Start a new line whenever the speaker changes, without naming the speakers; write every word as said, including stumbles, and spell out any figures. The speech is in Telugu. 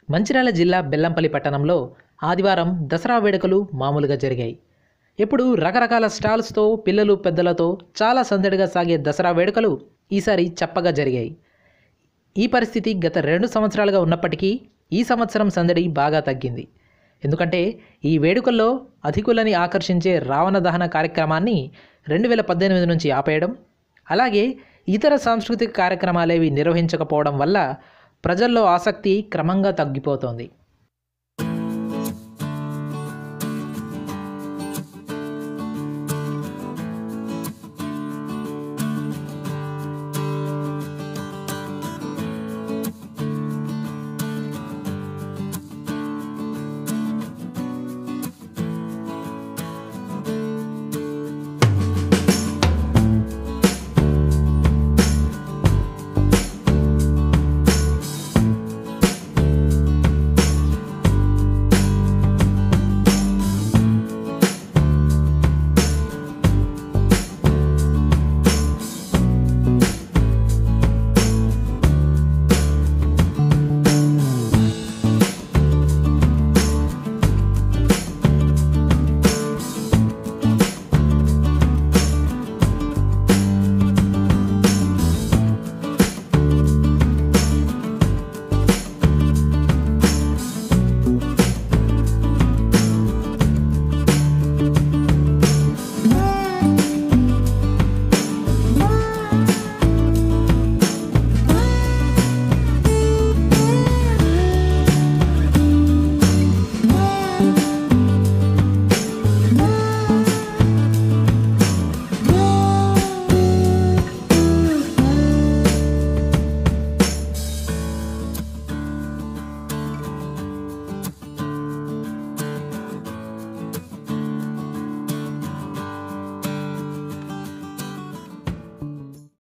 మంచిర్యాల జిల్లా బెల్లంపల్లి పట్టణంలో ఆదివారం దసరా వేడుకలు మామూలుగా జరిగాయి. ఎప్పుడు రకరకాల స్టాల్స్తో పిల్లలు పెద్దలతో చాలా సందడిగా సాగే దసరా వేడుకలు ఈసారి చప్పగా జరిగాయి. ఈ పరిస్థితి గత రెండు సంవత్సరాలుగా ఉన్నప్పటికీ ఈ సంవత్సరం సందడి బాగా తగ్గింది. ఎందుకంటే ఈ వేడుకల్లో అధికులని ఆకర్షించే రావణ దహన కార్యక్రమాన్ని రెండు వేల పద్దెనిమిది నుంచి ఆపేయడం, అలాగే ఇతర సాంస్కృతిక కార్యక్రమాలేవి నిర్వహించకపోవడం వల్ల ప్రజల్లో ఆసక్తి క్రమంగా తగ్గిపోతోంది.